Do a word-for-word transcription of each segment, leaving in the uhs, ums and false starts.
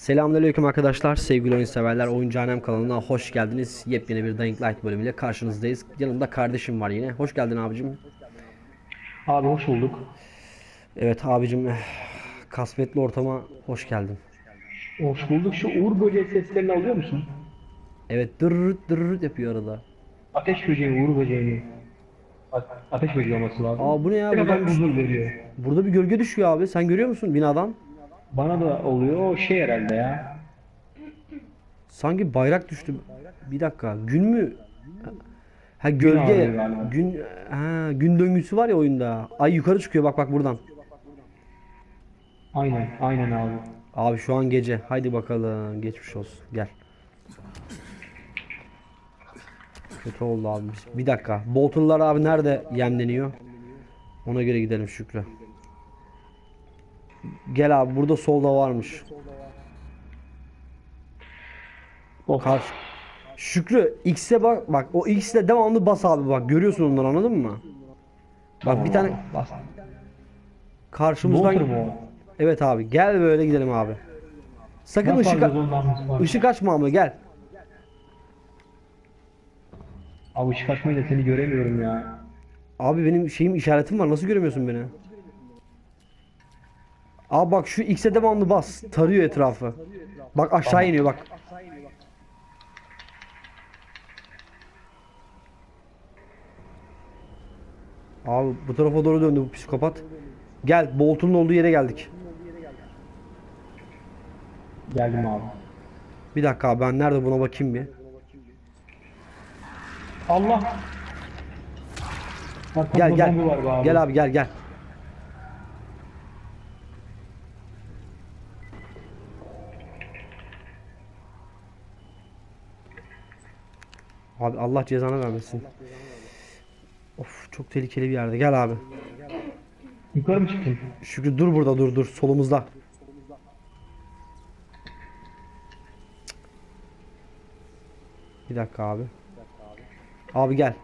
Selamünaleyküm arkadaşlar, sevgili oyun severler, Oyuncu Alem kanalına hoş geldiniz. Yepyeni bir Dying Light bölümüyle karşınızdayız. Yanımda kardeşim var yine. Hoş geldin abicim. Abi hoş bulduk. Evet abicim, eh, kasvetli ortama hoş geldin. Hoş bulduk. Şu uğur böceği seslerini alıyor musun? Evet, dırırırt dırırırt yapıyor arada. Ateş böceği, uğur böceği. Bak, ateş böceği olması lazım. Aa, bu ne ya? Ne kadar Buradan huzur veriyor. burada bir gölge düşüyor abi. Sen görüyor musun binadan? Bana da oluyor. O şey herhalde ya. Sanki bayrak düştü. Bir dakika. Gün mü? Ha, Gün ağrıyor gölge. galiba. Gün ha, gün döngüsü var ya oyunda. Ay yukarı çıkıyor, bak bak buradan. Aynen, aynen abi. Abi şu an gece. Haydi bakalım. Geçmiş olsun. Gel. Kötü oldu abi. Bir dakika. Boltonlar abi nerede yemleniyor? Ona göre gidelim Şükrü. Gel abi, burada solda varmış. Of. Karşı. Şükrü X'e bak. Bak o X'le devamlı bas abi, bak. Görüyorsun onları, anladın mı? Bak bir tane abi, bas. karşımızdan. Bolter mu o? Evet abi, gel böyle gidelim abi. Sakın Nasıl ışık alacağız ondan var? ışık açma ama gel. Abi ışık açmayı da seni göremiyorum ya. Abi benim şeyim, işaretim var. Nasıl göremiyorsun beni? Abi bak, şu X'e devamlı bas. Tarıyor etrafı. Bak aşağı Tamam. iniyor bak. Abi bu tarafa doğru döndü bu psikopat. Gel, Bolton'un olduğu yere geldik. Geldim abi. Bir dakika abi, ben nerede, buna bakayım bir. Allah. Gel Arkamda gel. zombi var be abi. Gel abi, gel gel. Abi Allah cezanı vermesin. Of, çok tehlikeli bir yerde. Gel abi. Yukarı mı çıktın? Şükrü dur burada, dur dur, solumuzda. Bir dakika abi. Abi gel.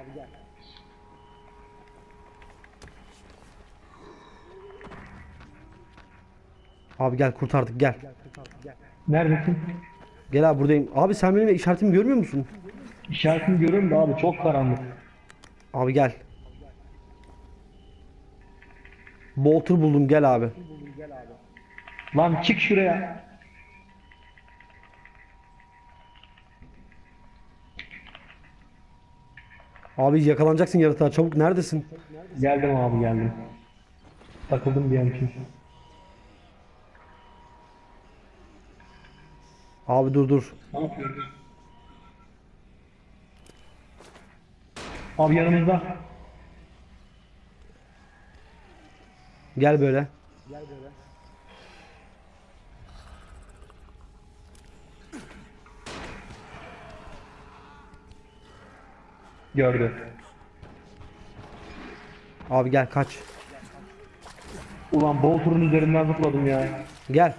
Abi gel, kurtardık, gel. Neredesin? Gel abi, buradayım. Abi sen benim işaretimi görmüyor musun? İşaretini görüyorum da abi çok karanlık. Abi gel. Bolter buldum, gel abi. Lan çık şuraya. Abi yakalanacaksın yaratığa, çabuk, neredesin? Geldim abi geldim. Takıldım bir an için. Abi dur dur. Ne yapıyoruz? Abi yanımızda. Gel böyle. Gördü. Abi gel, kaç. Ulan Boltur'un üzerinden zıpladım ya. Gel.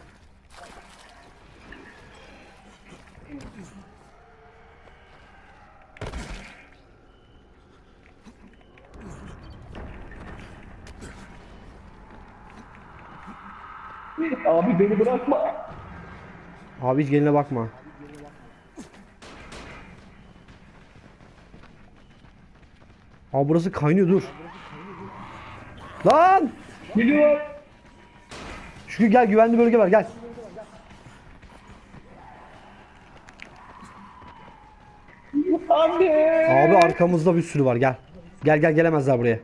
Abi beni bırakma. Abi hiç geline bakma. Abi burası kaynıyor, dur. Lan! Geliyor. Şükrü gel, güvenli bölge var, gel. Abi. Abi arkamızda bir sürü var, gel. Gel gel, gelemezler buraya.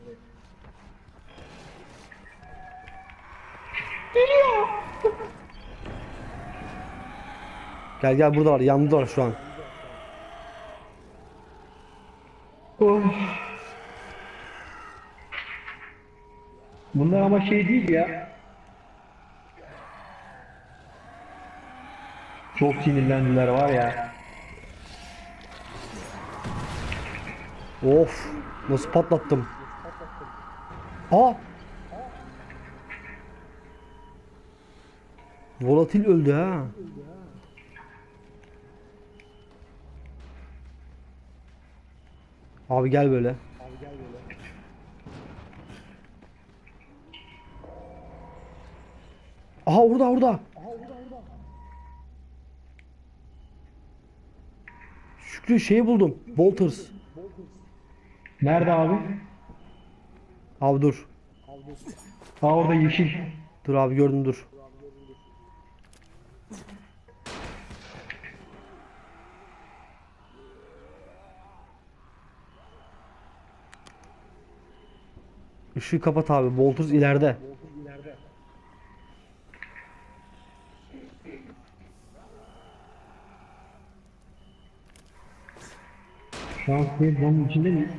Gel gel, burada var, yanında var şu an. Of. Bunlar ama şey değil ya. Çok sinirlendiler var ya. Of, nasıl patlattım. Aa! Volatil öldü ha. Abi gel böyle. Aha, orada orada. Şükrü şeyi buldum. Bolters. Nerede abi? Abi dur. Ha orada yeşil. Dur abi gördüm dur. Işığı kapat abi. Bolters ileride. Şu an bunun içinde mi?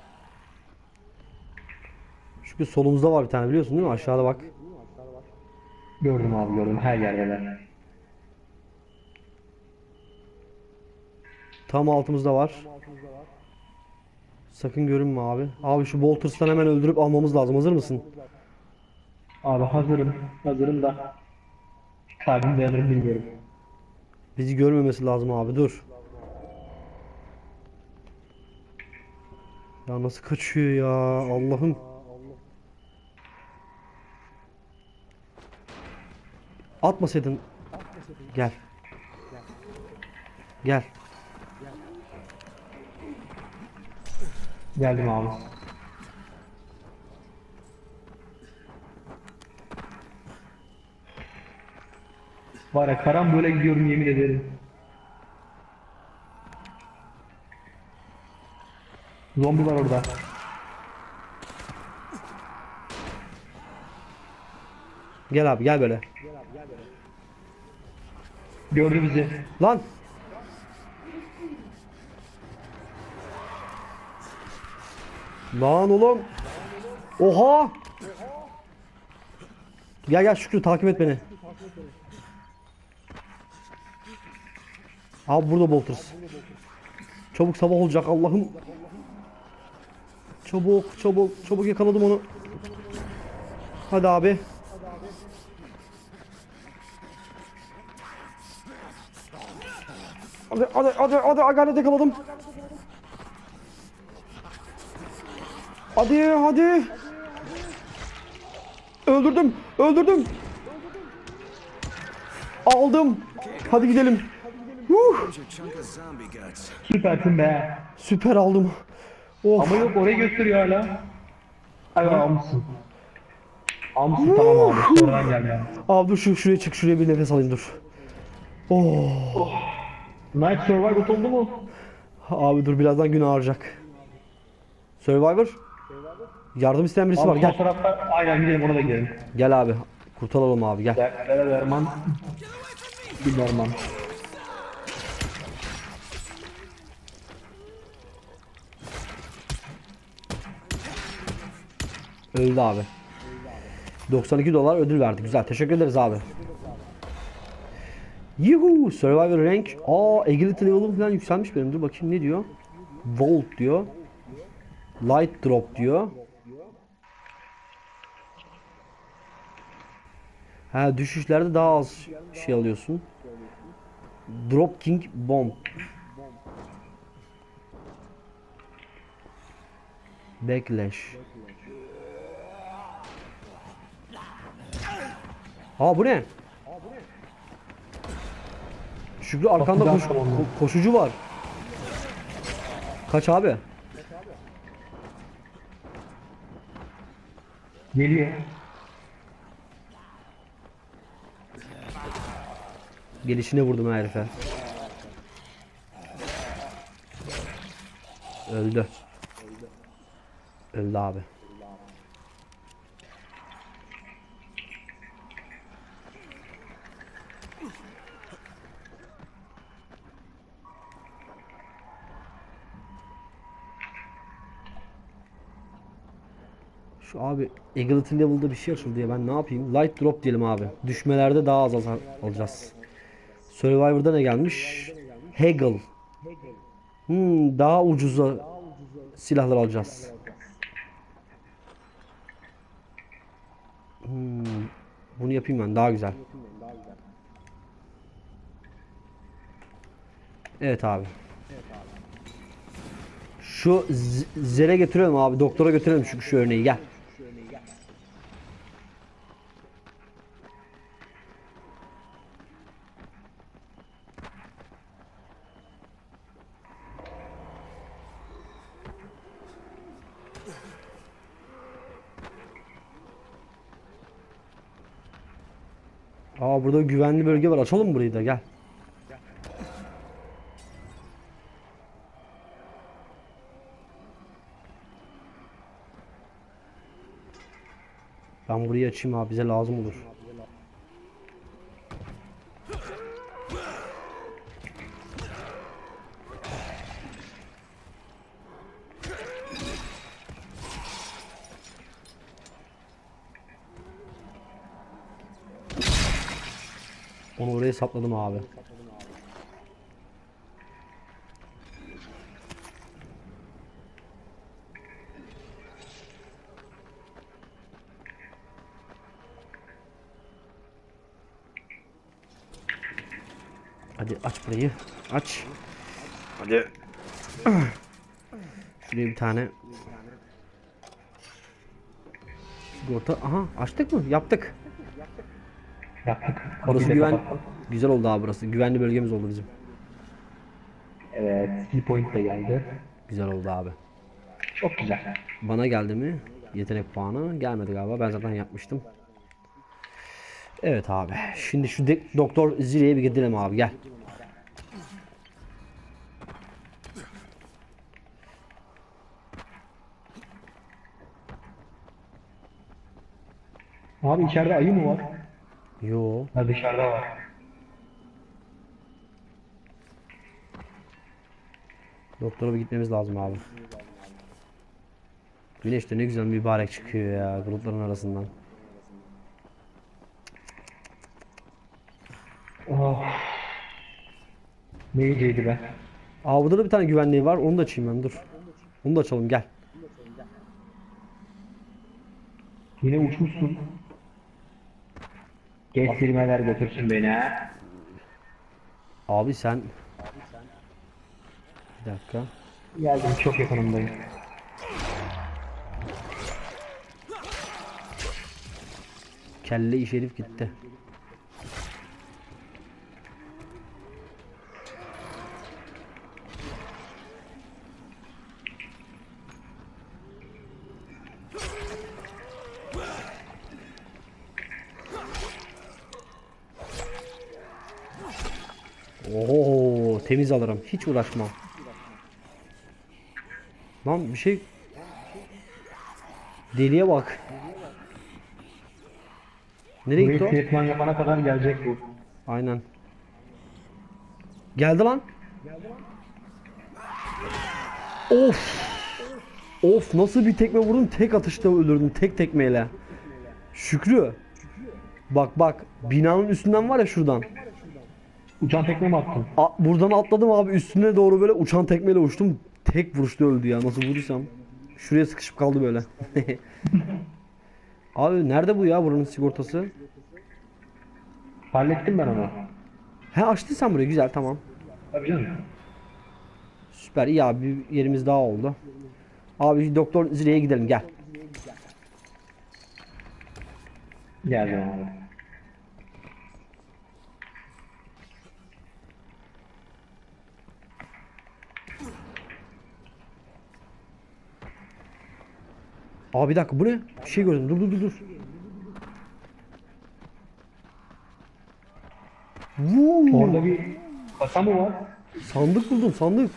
Çünkü solumuzda var bir tane biliyorsun değil mi? Aşağıda bak. Gördüm abi gördüm. Her yerdeler. Tam altımızda var. Sakın görünme abi. Abi şu Bolters'tan hemen öldürüp almamız lazım. Hazır mısın? Abi hazırım. Hazırım da. Kalbim dayanır bilmiyorum. Bizi görmemesi lazım abi. Dur. Ya nasıl kaçıyor ya? Allah'ım. Atmasaydın. Gel. Gel. Geldim abi. Var ya karambole gidiyorum yemin ederim. Zombi var orada. Gel abi gel böyle. Gördü bizi. Lan. Lan oğlum. Oha. Gel gel Şükrü takip et beni. Abi burada Bolters. Çabuk sabah olacak Allah'ım. Çabuk çabuk çabuk yakaladım onu. Hadi abi. Hadi hadi hadi hadi agalet yakaladım. Hadi hadi. Öldürdüm öldürdüm. Aldım. Hadi gidelim. Huh. Süpersin be. Süper aldım. Of. Ama yok orayı gösteriyor hala. Ay almışsın. Almışsın tamam abi. Sonradan gel ya. Abi dur şu şuraya çık şuraya bir nefes alayım dur. Oh. Night Survivor oldu mu? Abi dur birazdan gün ağaracak. Survivor. Yardım isteyen birisi var Abi gel. sol tarafta aynen gidelim ona da gidelim. Gel abi. Kurtaralım abi gel. Der, Derman. Bir Derman. Öldü abi. doksan iki dolar ödül verdi. Güzel. Teşekkür ederiz abi. Yuhu! Survivor rank. Aa, agility level'ım falan yükselmiş benim. Dur bakayım ne diyor? Volt diyor. Light drop diyor. Ha, düşüşlerde daha az şey alıyorsun. Drop King Bomb. Backlash. Ha bu ne? Şükrü arkanda koş, ko- koşucu var. Kaç abi? Geliyor. Gelişine vurdum herife. Öldü. Öldü abi. Şu abi agility level'da bir şey açıldı ya ben ne yapayım? Light drop diyelim abi. Düşmelerde daha az, az alacağız. Survivor'da ne gelmiş? Haggle. Hmm, daha ucuza silahlar alacağız. Hmm, bunu yapayım ben daha güzel. Evet abi. Şu zere götürelim abi. Doktora götürelim şu, şu örneği gel. Aa burada güvenli bölge var. Açalım burayı da gel. Ben burayı açayım abi, bize lazım olur. Onu oraya sapladım abi. Hadi aç burayı. Aç. Hadi. Şuraya bir tane sigorta. Aha açtık mı? Yaptık. Yaptık. Orası Kapıyı da güven. kapattım. Güzel oldu abi burası. Güvenli bölgemiz oldu bizim. Evet. Skill point de geldi. Güzel oldu abi. Çok güzel. Bana geldi mi? Yetenek puanı gelmedi galiba. Ben zaten yapmıştım. Evet abi. Şimdi şu de- Doktor Ziri'ye bir gidelim abi. Gel. Abi içeride ayı mı var? Yo. Ha dışarıda var. Doktora bir gitmemiz lazım abi. Güneş de ne güzel mübarek çıkıyor ya grupların arasından. Oh. Ne iyiceydi be. Aa burada da bir tane güvenliği var. Onu da açayım ben, dur. Onu da açalım, gel. Yine uçmuşsun. Kestirmeler götürsün beni ha. Abi sen... Bir dakika. Geldim, çok yakınımdayım. Kelle-i şerif gitti. Oo, temiz alırım. Hiç uğraşmam. Lan bir şey... Deliye bak. Nereye gitti Burayı o? tretman yapana kadar gelecek bu. Aynen. Geldi lan. Of. Of, nasıl bir tekme vurdum, tek atışta öldürdüm, tek tekmeyle. Şükrü. Bak bak, binanın üstünden var ya, şuradan. Uçan tekme mi attın? A, buradan atladım abi, üstüne doğru böyle uçan tekmeyle uçtum. Tek vuruşta öldü ya, nasıl vurduysam. Şuraya sıkışıp kaldı böyle. Abi nerede bu ya, buranın sigortası? Hallettim ben onu. He, açtın sen burayı, güzel, tamam. Tabii canım. Süper, iyi abi, bir yerimiz daha oldu. Abi Doktor Zire'ye gidelim, gel. Geldim abi. Abi bir dakika, bu ne? Bir şey gördüm, dur dur dur dur. Vuu! Orada bir kasa mı var? Sandık buldum, sandık.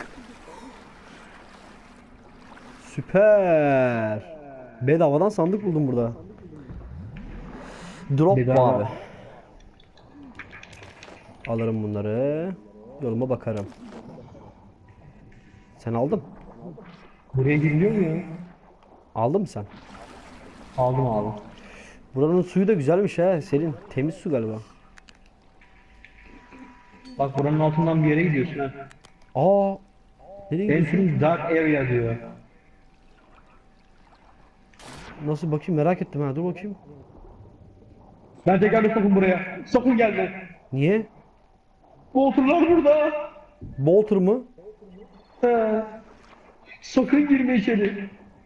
Süper. Bedavadan sandık buldum burada. Drop bu Bedava. abi. Alırım bunları. Yoluma bakarım. Sen aldın. Buraya giriliyor mu ya? Aldın mı sen? Aldım abi. Buranın suyu da güzelmiş ha. Serin. Temiz su galiba. Bak buranın altından bir yere gidiyorsun ha. Aa. Nereye gidiyorsun? Entrance Dark Area diyor. Nasıl, bakayım, merak ettim ha. Dur bakayım. Ben tekrar sakın buraya. Sakın gelme. Niye? Bolterlar burada. Bolter mı? He. Sakın girme içeri.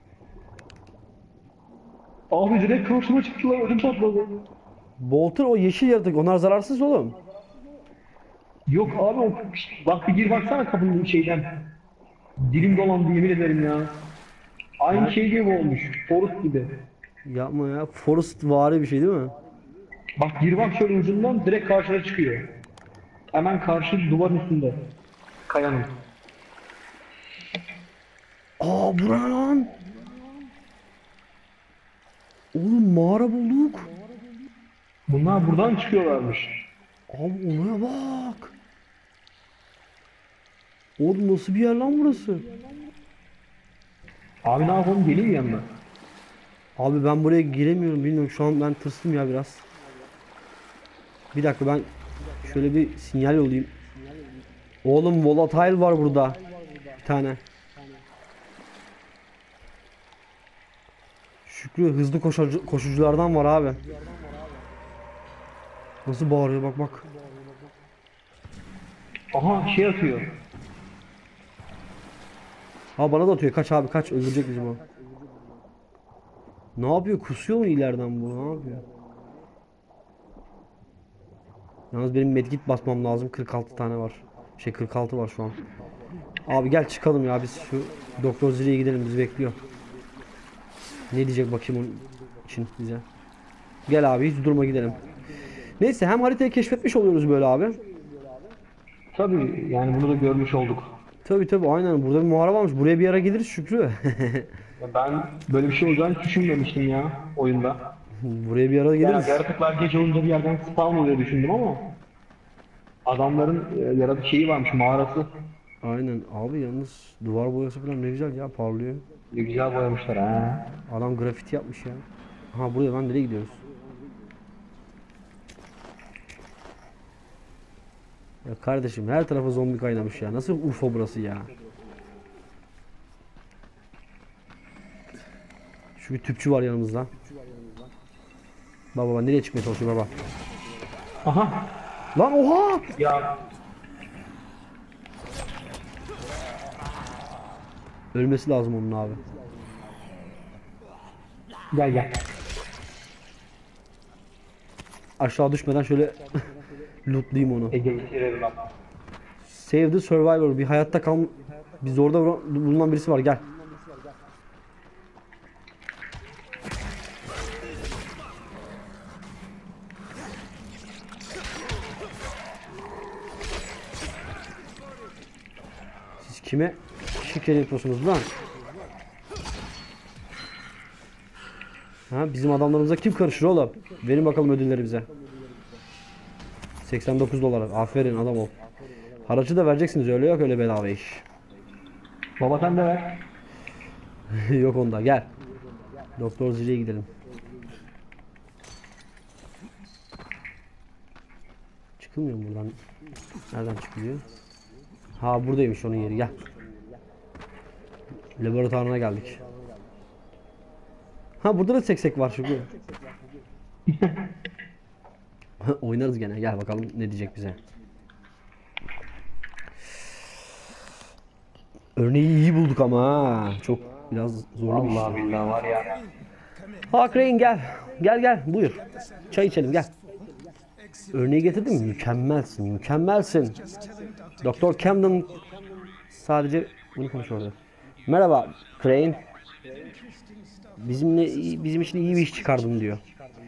Abi direkt karşıma çıktılar, ödüm patladı. Bolter o yeşil yaratık. Onlar zararsız oğlum. Yok abi o... Bak bir gir baksana kapının şeyden. Dilim dolandı yemin ederim ya. Aynı şey gibi olmuş. Forest gibi. Yapma ya. Forest vari bir şey değil mi? Bak gir bak şöyle ucundan direkt karşına çıkıyor. Hemen karşı duvarın üstünde. Kayanın. Aa bura ne lan? Oğlum mağara bulduk. Bunlar buradan çıkıyorlarmış. Abi olaya bak. Oğlum nasıl bir yer lan burası? Abi ne yapalım, geleyim mi yanına? Abi ben buraya giremiyorum, bilmiyorum, şu an ben tırstım ya biraz. Bir dakika, ben şöyle bir sinyal yollayayım. Oğlum volatile var burada. Bir tane. Şükrü hızlı koşucu, koşuculardan var abi. Nasıl bağırıyor bak bak. Aha şey atıyor. Ha bana da atıyor, kaç abi kaç, öldürecek bizi bu. Ne yapıyor, kusuyor mu ileriden bu, ne yapıyor? Yalnız benim medkit basmam lazım, kırk altı tane var. Şey kırk altı var şu an. Abi gel çıkalım ya, biz şu Doktor Zili'ye gidelim, bizi bekliyor. Ne diyecek bakayım onun için bize. Gel abi hiç durma gidelim. Neyse, hem haritayı keşfetmiş oluyoruz böyle abi. Tabii yani bunu da görmüş olduk. Tabii tabii aynen, burada bir mağara varmış, buraya bir ara geliriz Şükrü. Ya ben böyle bir şey olacağını düşünmemiştim ya oyunda. Buraya bir ara Yani geliriz. yaratıklar gece olunca bir yerden spawn oluyor düşündüm ama adamların e, yaratık şeyi varmış, mağarası. Aynen abi, yalnız duvar boyası falan ne güzel ya, parlıyor. Ne güzel boyamışlar ha. Adam grafiti yapmış ya. Ha buraya lan, nereye gidiyoruz? Ya kardeşim her tarafa zombi kaynamış ya. Nasıl Urfa burası ya? Şu bir tüpçü var yanımızda. Baba baba nereye çıkmaya çalışıyor baba? Aha Lan oha! ya Ölmesi lazım onun abi. gel gel. Aşağı düşmeden şöyle lootlayayım onu. Ege getirelim lan. Save the survivor. Bir hayatta kal... Bir zorda bulunan birisi var, gel. Siz kime şikayet yapıyorsunuz lan? Ha, bizim adamlarımıza kim karışır oğlum? Verin bakalım ödülleri bize. seksen dokuz dolar. Aferin, adam ol. Haracı da vereceksiniz, öyle yok öyle bedava iş. Baba sen de ver. Yok onda, gel. Doktor Zili'ye gidelim. Çıkılmıyor mu buradan? Nereden çıkılıyor? Ha buradaymış onun yeri, gel. Laboratuvarına geldik. Ha burada da seksek var çünkü. Oynarız gene, gel bakalım ne diyecek bize. Örneği iyi bulduk ama ha. Çok biraz zorlu bir iş. Allah billah var ya. Ha Crane gel. Gel gel buyur. Çay içelim gel. Örneği getirdim mi? Mükemmelsin, mükemmelsin. Doktor Camden sadece bunu konuşuyordu. Merhaba Crane. Bizimle bizim için iyi bir iş çıkardın diyor.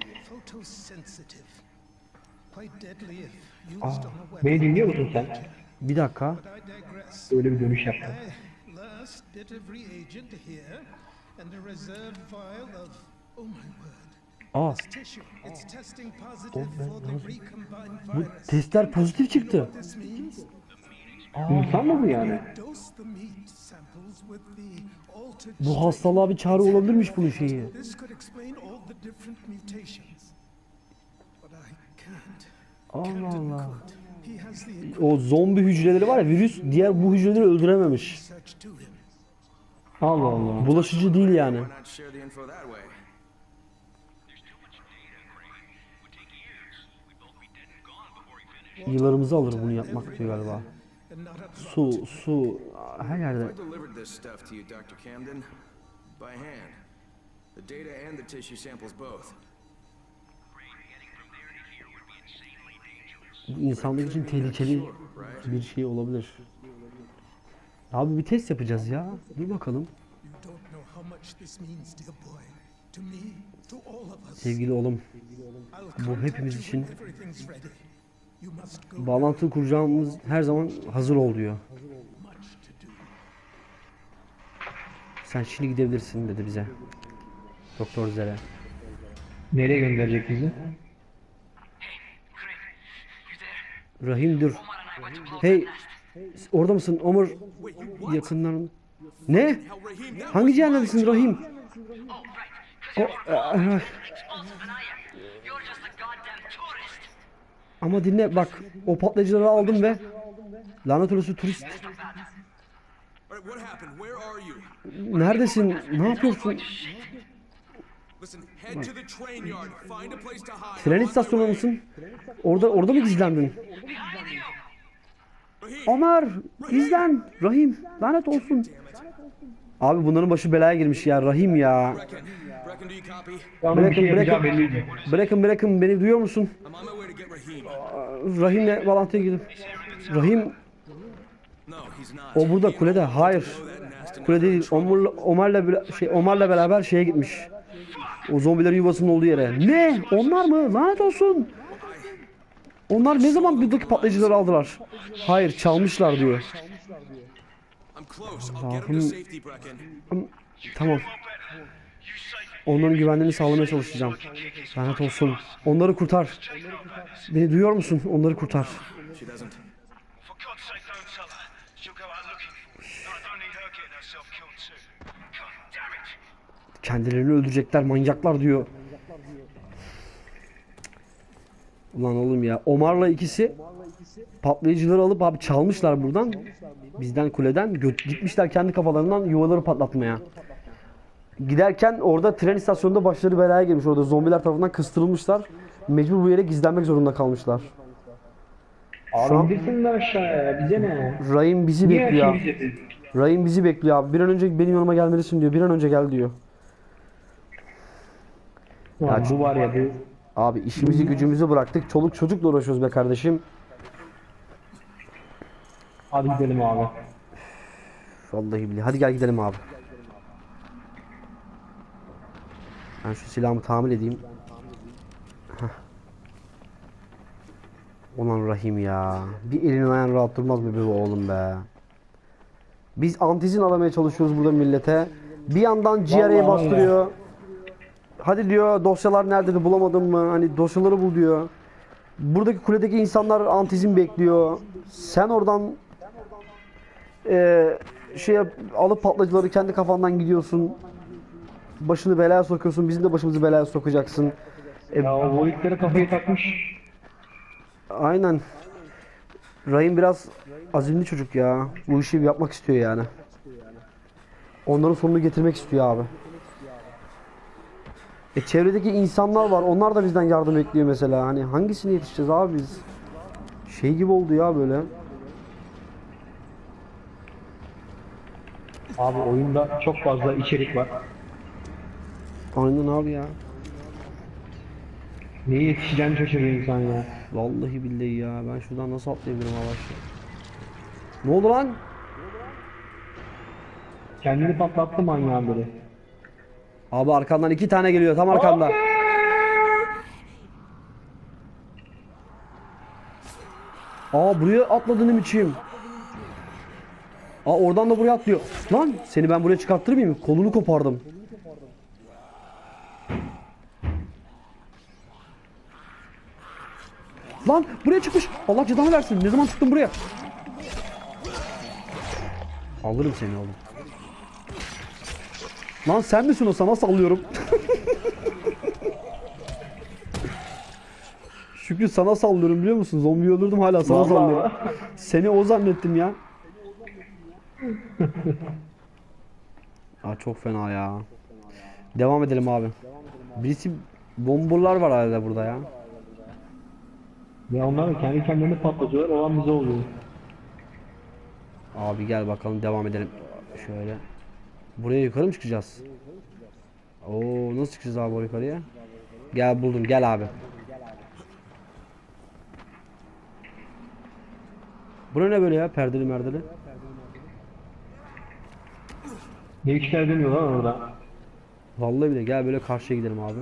Aa, beni dinliyor musun sen? Bir dakika. Öyle bir dönüş yaptım. Last bit of reagent here and a reserve vial of, oh my word, Aa, tissue. It's testing positive for the recombined bu virus. testler pozitif çıktı. This means İnsan mı bu yani? dose the meat samples with the altered Bu hastalığa bir çare olabilirmiş bunun şeyi. This could explain all the different mutations. But I can't. Allah Camden Allah. could. He has the O zombi hücreleri var ya, virüs diğer bu hücreleri öldürememiş. research to him. Allah Allah. Bulaşıcı değil yani. Why not share the info that way? Yıllarımızı alır bunu yapmak diyor galiba. And not up Su, su, her yerde. I delivered this stuff to you, Doctor Camden, by hand. The data and the tissue samples both. Bu insanlık için tehlikeli bir şey olabilir. Abi bir test yapacağız ya. Dur bakalım. You don't know how much this means, dear boy. To me, to all of us. Sevgili oğlum, I'll bu contact hepimiz you için when everything's ready. You must go. bağlantı kuracağımız her zaman hazır ol diyor. Much to do. Sen şimdi gidebilirsin dedi bize. Doktor Zere. Nereye gönderecek bizi? Rahim dur. Hey, orada mısın? Omur yakınların. Ne? Hangi cehennemdesin Rahim? O, e, ama dinle bak, o patlayıcıları aldım ve lanet olası turist. All right, what happened? Where are you? Neredesin? Ne yapıyorsun? Listen, head to the train yard. Find a place to hide. Tren istasyonunda mısın? Orada orada mı gizlendin? Ömer, gizlen. Rahim, lanet olsun. Abi bunların başı belaya girmiş ya, Rahim ya. Brecken, Brecken, do you copy? Onun bir Bırakın, şey yapacağı bırakın. belliydi. Bırakın bırakın beni duyuyor musun? I'm on my way to get Rahim. Rahim'le bağlantıya girdim. Rahim, No, he's not. o burada kulede. Hayır. Kulede değil. Omar'la Omar'la bera- şey Omar'la beraber şeye gitmiş. O zombilerin yuvasının olduğu yere. Ne? Onlar mı? Lanet olsun. Onlar ne zaman buradaki patlayıcıları aldılar? Hayır, çalmışlar diyor. I'm close. I'll get him to safety, Brecken. Tamam. Onların güvenliğini sağlamaya çalışacağım. Lanet olsun. Onları kurtar. Beni duyuyor musun? Onları kurtar. She doesn't. For God's sake, don't tell her. She'll go out looking for me. And I don't need her getting herself killed too. God damn it. Kendilerini öldürecekler, manyaklar diyor. Ulan oğlum ya. Omar'la ikisi patlayıcıları alıp abi çalmışlar buradan. Bizden kuleden gö- gitmişler kendi kafalarından yuvaları patlatmaya. Giderken orada tren istasyonunda başları belaya girmiş. Orada zombiler tarafından kıstırılmışlar. Mecbur bu yere gizlenmek zorunda kalmışlar. Şu an- Abi indirsinler aşağıya. Bize ne? Rahim bizi Niye her bekliyor. şeyi bize? Rahim bizi bekliyor abi. Bir an önce benim yanıma gelmelisin diyor. Bir an önce gel diyor. Ya bu var ya bu. Abi işimizi gücümüzü bıraktık. Çoluk çocukla uğraşıyoruz be kardeşim. Hadi gidelim abi. Vallahi billahi. Hadi gel gidelim abi. Ben şu silahımı tamir edeyim. Heh. Ulan Rahim ya. Bir elin ayağın rahat durmaz mı be oğlum be. Biz antizin alamaya çalışıyoruz burada millete. Bir yandan G R A'yı Vallahi bastırıyor. Hadi diyor dosyalar nerede de bulamadın mı? Hani dosyaları bul diyor. Buradaki kuledeki insanlar antizin bekliyor. Sen oradan eee şey yap- alıp patlayıcıları kendi kafandan gidiyorsun. Başını belaya sokuyorsun. Bizim de başımızı belaya sokacaksın. E, Ya o boyutlara kafayı takmış. aynen. Rahim biraz azimli çocuk ya. Bu işi yapmak istiyor yani. Onların sonunu getirmek istiyor abi. E çevredeki insanlar var. Onlar da bizden yardım bekliyor mesela. Hani hangisine yetişeceğiz abi biz? Şey gibi oldu ya böyle. Abi oyunda çok fazla içerik var. Aynen abi ya. Neye yetişeceğini şaşırıyor insan ya. Vallahi billahi ya. Ben şuradan nasıl atlayabilirim avaçla? Ne oldu lan? Kendini patlattı manyağın biri. Abi arkandan iki tane geliyor. Tam arkanda. Aa buraya atladın mı içim? Aa oradan da buraya atlıyor. Lan seni ben buraya çıkarttır mıyım? Kolunu kopardım. Lan buraya çıkmış. Allah cezanı versin. Ne zaman çıktın buraya? Alırım seni oğlum. Lan sen misin o, sana sallıyorum. Şükrü sana sallıyorum biliyor musun? Zombiyi öldürdüm hala sana Vallahi. sallıyorum. Seni o zannettim ya. Aa çok fena ya. Devam edelim abi. Birisi bomburlar var hala burada ya. Ya onlar da kendi kendilerini patlatıyorlar. Olan bize oluyor. Abi gel bakalım devam edelim. Şöyle. Buraya yukarı mı çıkacağız? Oo nasıl çıkacağız abi oraya yukarıya? Gel buldum gel abi. Bura ne böyle ya perdeli merdeli? Ne işler demiyor lan orada. Vallahi bile gel böyle karşıya gidelim abi.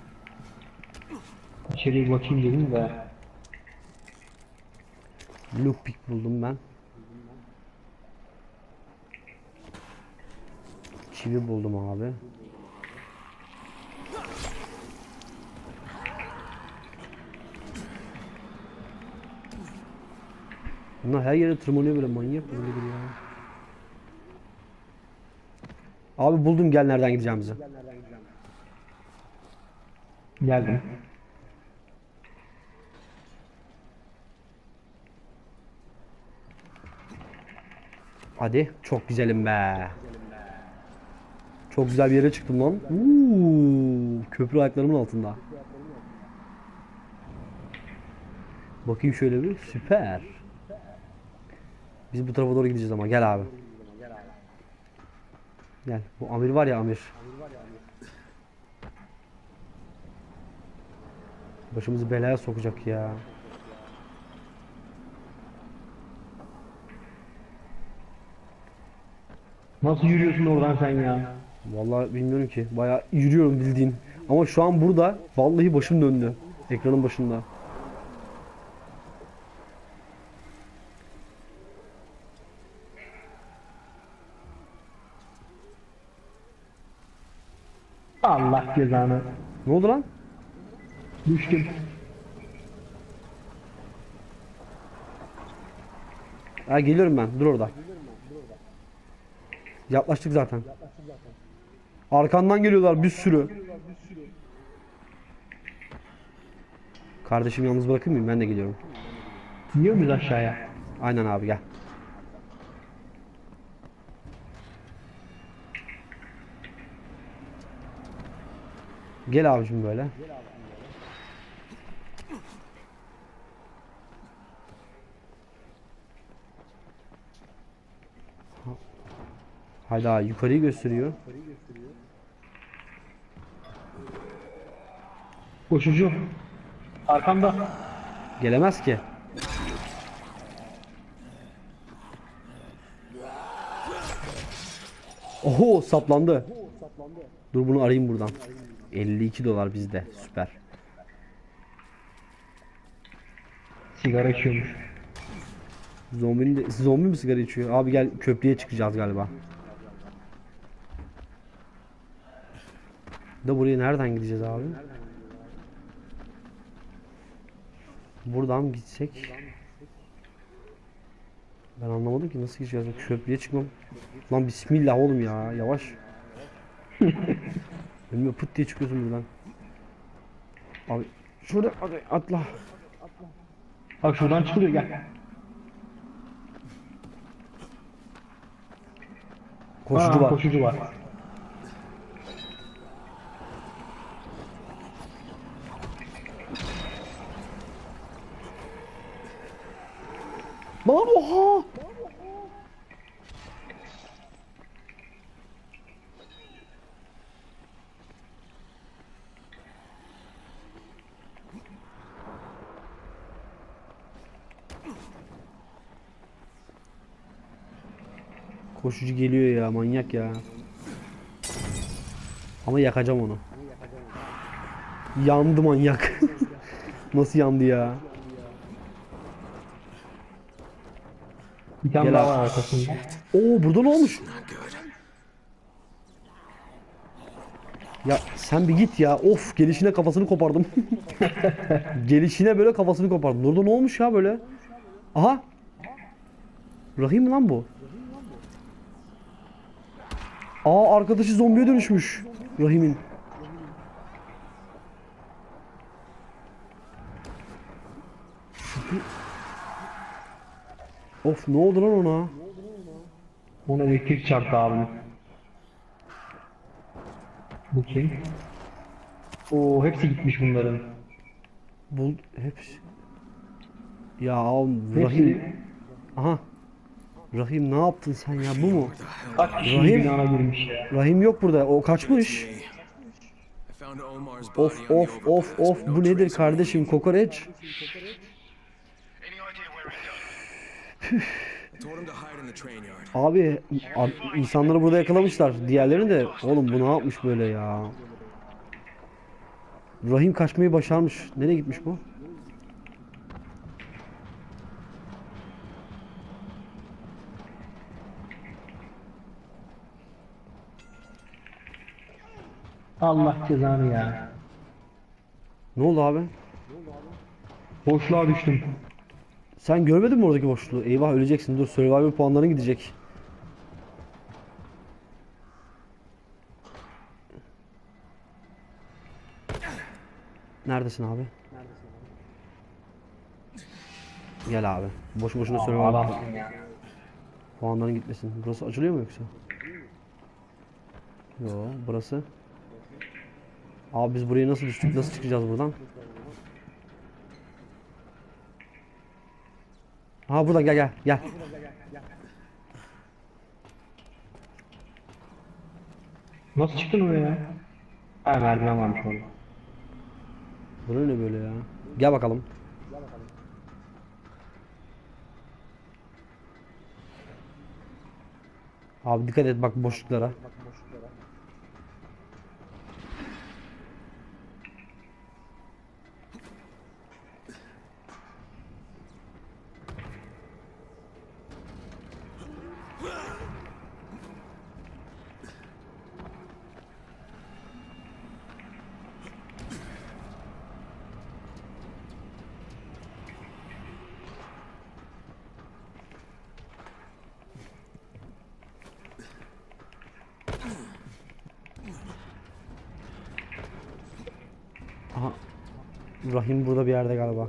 İçeriye bir bakayım dedim de. Lockpick buldum ben. Çivi buldum abi. Bunlar her yere tırmanıyor böyle manyak böyle bir ya. Abi buldum gel nereden gideceğimizi. Geldim. Hadi çok güzelim be. Çok güzel bir yere çıktım lan. Uuu, köprü ayaklarımın altında. Bakayım şöyle bir süper. Biz bu tarafa doğru gideceğiz ama gel abi. Gel. Bu Amir var ya Amir. Başımızı belaya sokacak ya. Nasıl yürüyorsun oradan sen ya? Vallahi bilmiyorum ki. Bayağı yürüyorum bildiğin. Ama şu an burada vallahi başım döndü. Ekranın başında. Allah cezanı. Ne oldu lan? Düştüm. Ha geliyorum ben. Dur orada. Yaklaştık zaten. Arkandan geliyorlar bir sürü. Kardeşim yalnız bırakır mıyım? Ben de geliyorum. İniyor muyuz aşağıya? Aynen abi gel. Gel abicim böyle. Hayda yukarıyı gösteriyor. Koşucu. Arkamda. Gelemez ki. Oho saplandı. Dur bunu arayayım buradan. elli iki dolar bizde. Süper. Sigara içiyormuş. Zombi, de, zombi mi sigara içiyor? Abi gel köprüye çıkacağız galiba. Da buraya nereden gideceğiz abi? Buradan mı gitsek? Ben anlamadım ki nasıl gideceğiz. Köprüye çıkmam. Lan bismillah oğlum ya. Yavaş. Önüme pıt diye çıkıyorsun buradan. Abi şurada hadi atla. Bak şuradan çıkılıyor gel. Koşucu Aa, var. Koşucu var. Lan oha! Koşucu geliyor ya manyak ya. Ama yakacağım onu. Yandı manyak. Nasıl yandı ya? Bir tane Gel daha abi. var arkasında. Oo burada ne olmuş? Ya sen bir git ya. Of gelişine kafasını kopardım. Gelişine böyle kafasını kopardım. Burada ne olmuş ya böyle? Aha. Rahim mi lan bu? Aa arkadaşı zombiye dönüşmüş. Rahim'in. Of ne oldu lan ona? Ona elektrik çarptı abi. Bu kim? Oo hepsi gitmiş bunların. Bul hepsi. Ya Rahim. Hepsi. Aha. Rahim ne yaptın sen ya bu mu? Kaç kişi Rahim. binana girmiş ya. Rahim yok burada. O kaçmış. I found Omar's Of body on of the of overpass of with no bu nedir trace of kardeşim kokoreç? Any idea where he Told him to hide in the train yard. Abi a- insanları burada yakalamışlar. Diğerlerini de oğlum bu ne yapmış böyle ya? Rahim kaçmayı başarmış. Nereye gitmiş bu? Allah cezanı ya. Ne oldu abi? Boşluğa düştüm. Sen görmedin mi oradaki boşluğu? Eyvah öleceksin. Dur Survivor puanların gidecek. Neredesin abi? Gel abi. Boş boşuna Survivor Adamsın ya. puanların gitmesin. Burası açılıyor mu yoksa? Yo, burası. Abi biz buraya nasıl düştük? Nasıl çıkacağız buradan? Ha buradan gel gel gel. Nasıl çıktın oraya ya? Ha merdiven varmış orada. Bura ne böyle ya? Gel bakalım. Abi dikkat et bak boşluklara. Aha. Rahim burada bir yerde galiba.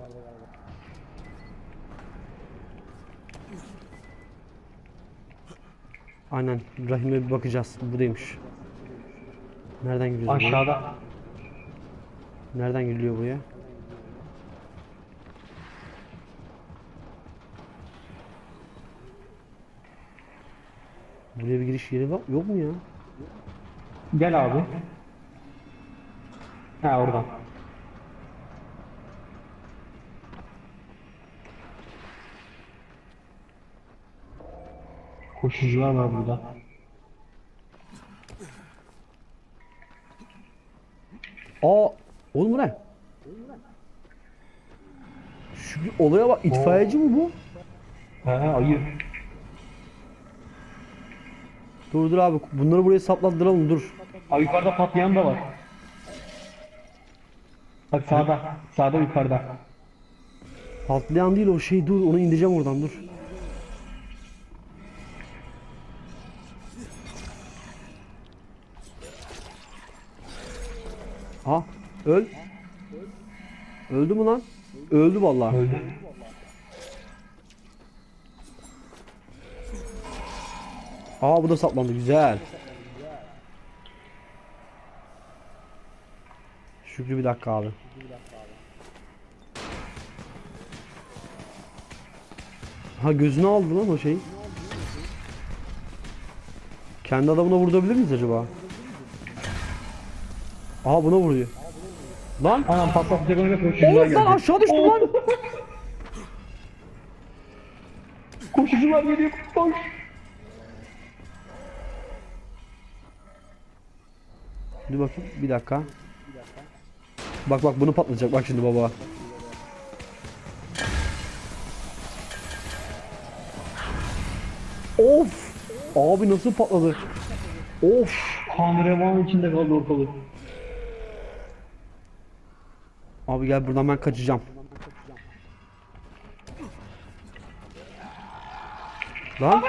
Aynen. Rahim'e bir bakacağız. Buradaymış. Nereden gidiyoruz? buraya? Aşağıda. Nereden gidiliyor buraya? Buraya bir giriş yeri var. Yok mu ya? Gel abi. Ha oradan. Koşucular var burada. Aa, oğlum bu ne? Şu olaya bak, itfaiyeci mi bu? He ayı. Dur dur abi, bunları buraya saplandıralım dur. Abi yukarıda patlayan da var. Bak sağda. Sağda yukarıda. Patlayan değil o şey, dur onu indireceğim oradan, dur. Ha, öl. Öldü mü lan? Öldü vallahi. Öldü. Aa bu da saplandı, güzel. Şükrü bir dakika abi. Ha gözünü aldı lan o şey. Kendi adamına vurabilir miyiz acaba? Aha buna vuruyor. Lan! Anam patlatacak önüne koşucular Oğlum geldi. lan aşağı düştü lan! Koşucular geliyor. Koş. Dur bakayım bir dakika. Bak bak bunu patlatacak bak şimdi baba. Of! Abi nasıl patladı? Of! Kan revan içinde kaldı ortalık. Abi gel buradan ben kaçacağım. Lan!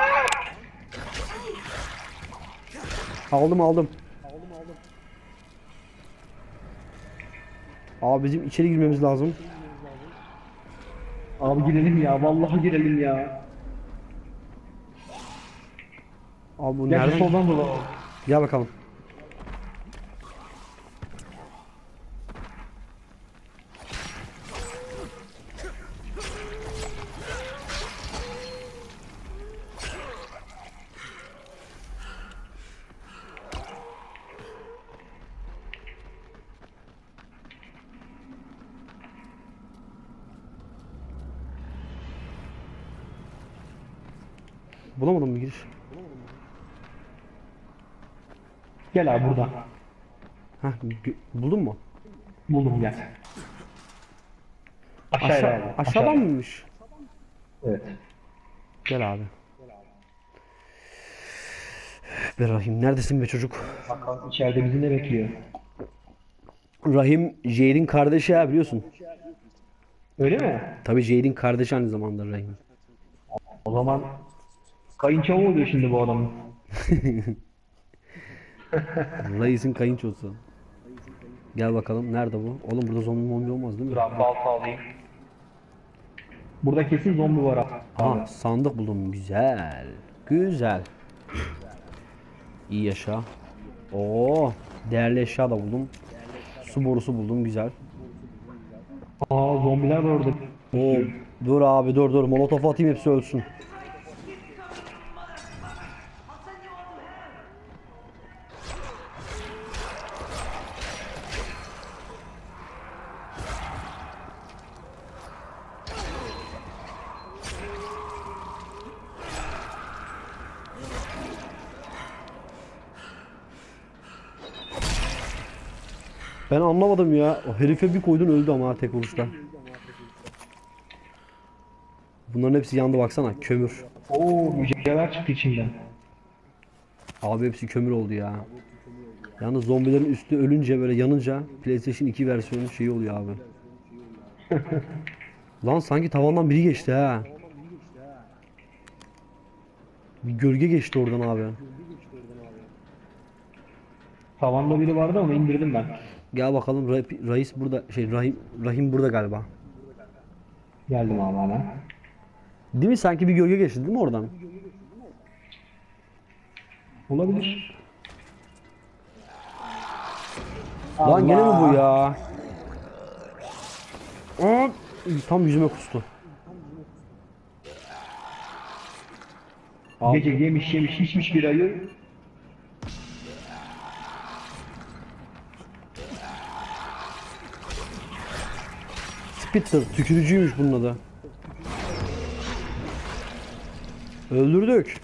Aldım aldım. Abi bizim içeri girmemiz lazım. Abi girelim ya. Vallahi girelim ya. Abi bu Gel şu nereden? soldan dolan. Gel bakalım. Bulamadım mı giriş? Gel abi buradan. Heh, gö- buldun mu? Buldum gel. Aşağıya Aşağı, abi. aşağıdan aşağıya. mıymış? Evet. Gel abi. Be Rahim neredesin be çocuk? Bakalım içeride bizi ne bekliyor? Rahim Jade'in kardeşi ya biliyorsun. Öyle mi? Tabii Jade'in kardeşi aynı zamanda Rahim. O zaman kayınço oluyor şimdi bu adamın. Reis'in kayınçosu. Gel bakalım nerede bu? Oğlum burada zombi mombi olmaz değil mi? Dur abi balta alayım. Burada kesin zombi var abi. Aha sandık buldum. Güzel. Güzel. İyi yaşa. Oo, değerli eşya da buldum. Su borusu buldum. Güzel. Aa zombiler var orada. Oo, dur abi dur dur. Molotof atayım hepsi ölsün. Ben anlamadım ya. O herife bir koydun öldü ama ha, tek vuruşta. Bunların hepsi yandı baksana. Kömür. Oo mücevher çıktı içinden. Abi hepsi kömür oldu ya. Yalnız zombilerin üstü ölünce böyle yanınca PlayStation iki versiyonun şeyi oluyor abi. Lan sanki tavandan biri geçti ha. Bir gölge geçti oradan abi. Tavanda biri vardı ama indirdim ben. Gel bakalım Ra- Reis burada şey Rahim Rahim burada galiba. Geldim abi hemen. Değil mi? Sanki bir gölge geçti değil mi oradan? Olabilir. Lan gene mi bu Allah. ya? Aa, tam yüzüme kustu. Abi, Gece yemiş yemiş içmiş bir ayı. Spitter tükürücüymüş bunun adı. Öldürdük.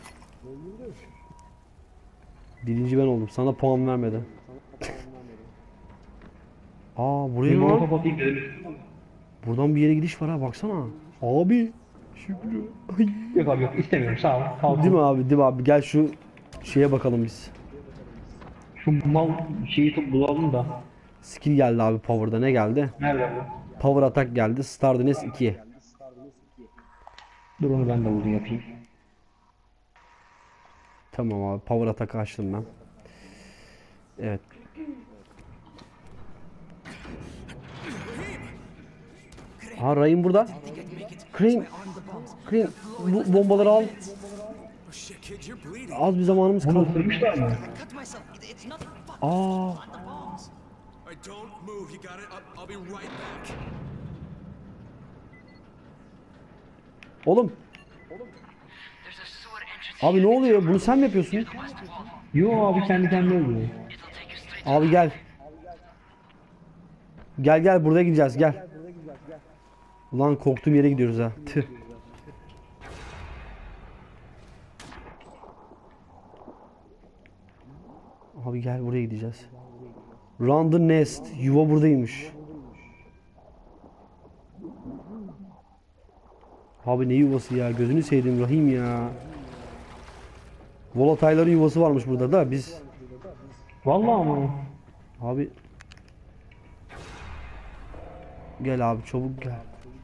Birinci ben oldum. Sana puan vermedi. Aa buraya Bir ne lan? molotof atayım dedim. Buradan bir yere gidiş var ha baksana. Abi. Şükrü. Ay. Yok abi yok istemiyorum sağ ol. Kalk. Değil mi abi? Değil mi abi? Gel şu şeye bakalım biz. Şu mal şeyi tut bulalım da. Skill geldi abi power'da. Ne geldi? Nerede bu? Power attack geldi. Stardiness iki. Dur onu ben de buldum yapayım. Tamam abi. Power attack açtım ben. Evet. Ha Ryan burada. Cream. Cream. Bu bombaları al. Oh shit, kid, you're bleeding. Az bir zamanımız Bunu kaldı. ısırmışlar mı? Cut myself. It- It's nothing. Fuck. Aa. On the bombs. I don't move. You got it? I'll, I'll be right back. Oğlum. There's a sewer entrance. Abi ne oluyor? Bunu sen mi yapıyorsun? West wall. Yo abi kendi kendine oluyor. It'll take you straight to Abi gel. Gel gel buraya gideceğiz gel. Ulan korktuğum yere gidiyoruz ha. Tüh. Abi gel buraya gideceğiz. Round the nest. Yuva buradaymış. Abi ne yuvası ya? Gözünü seveyim Rahim ya. Volatile'ların yuvası varmış burada da biz. Vallahi ama. Abi. Gel abi çabuk gel.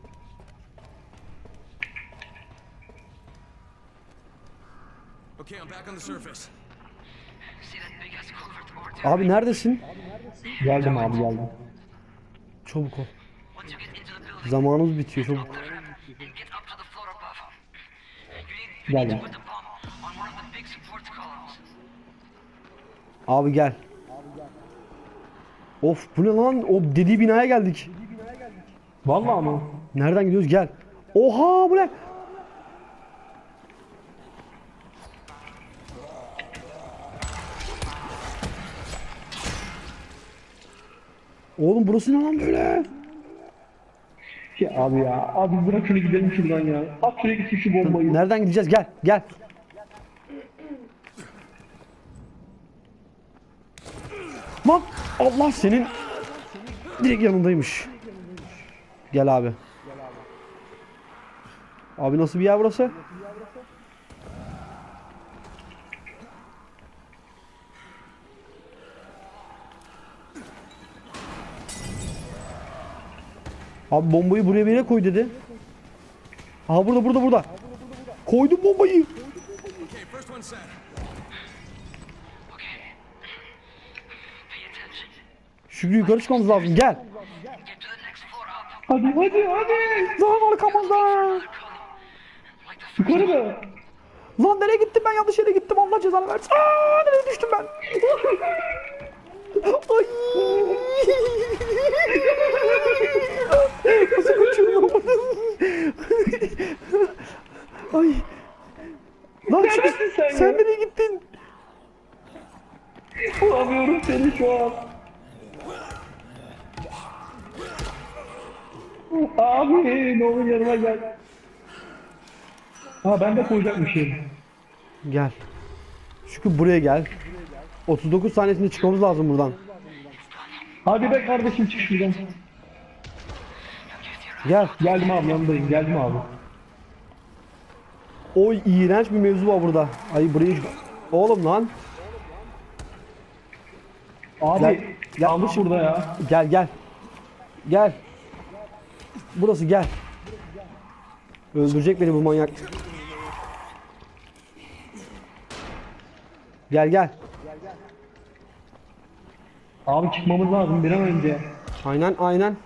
Okay, I'm back on the surface. see that big ass culvert over there. Abi neredesin? Geldim abi geldim. Çabuk ol. Once you get into the building, Zamanımız bitiyor çabuk. and get up to the floor above. You need, you Gel need to gel. put the bomb on one of the big support columns. Abi gel. Of bu ne lan? O dediği binaya geldik. Vallahi ama. Nereden gidiyoruz? Gel. Oha bu ne? Oğlum burası ne lan böyle? Ya abi ya. Abi bırak şunu gidelim şuradan ya. At şuraya gitsin şu bombayı. Nereden gideceğiz? Gel, gel. Lan Allah senin direkt yanındaymış. Gel abi. Abi nasıl bir yer burası? Abi bombayı buraya bir yere koy dedi. Aha burada burada burada. Koydum bombayı. Okay, first one set. Okay. Pay attention. Şükrü yukarı çıkmamız lazım. Gel. Get to the next floor up. Hadi hadi hadi. Lan arkamızda. Column. Like the first Yukarı mı? Lan nereye gittim ben? Yanlış yere gittim. Allah cezanı versin. Aa, nereye düştüm ben? Ay. Nasıl kaçıyorum oradan? Ay. Lan Şükrü, Neredesin sen sen ya? nereye gittin? Bulamıyorum seni şu an. Abi ne olur yanıma gel. Ha ben de koyacakmışım. Gel. Şükrü buraya gel. otuz dokuz saniyesinde çıkmamız lazım buradan. Hadi be kardeşim çık şuradan. Gel. Geldim abi yanındayım geldim abi. Oy iğrenç bir mevzu var burada. Ay burayı... Oğlum lan. Abi Gel, gel. kalmış burada ya. Gel gel. Gel. Burası gel. Öldürecek beni bu manyak. Gel gel. Abi çıkmamız lazım bir an önce. Aynen aynen.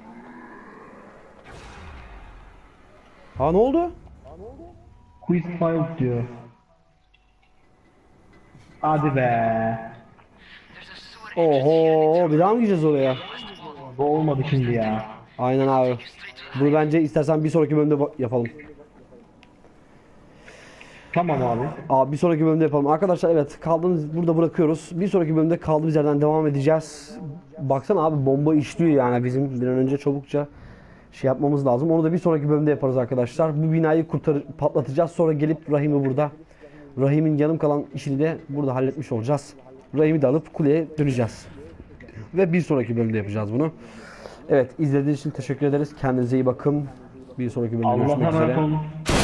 Ha ne oldu? Quiz file diyor. Hadi be. There's a sewer entrance here. Oho bir daha mı gideceğiz oraya? Bu olmadı şimdi ya. Aynen abi. Straight to the Bunu bence istersen bir sonraki bölümde ba- yapalım. Tamam abi. Abi bir sonraki bölümde yapalım. Arkadaşlar evet kaldığımız burada bırakıyoruz. Bir sonraki bölümde kaldığımız yerden devam edeceğiz. Baksana abi bomba işliyor yani bizim bir an önce çabukça şey yapmamız lazım. Onu da bir sonraki bölümde yaparız arkadaşlar. Bu binayı kurtar patlatacağız. Sonra gelip Rahim'i burada Rahim'in yarım kalan işini de burada halletmiş olacağız. Rahim'i de alıp kuleye döneceğiz. Ve bir sonraki bölümde yapacağız bunu. Evet izlediğiniz için teşekkür ederiz. Kendinize iyi bakın. Bir sonraki bölümde Allah'a görüşmek üzere. emanet olun.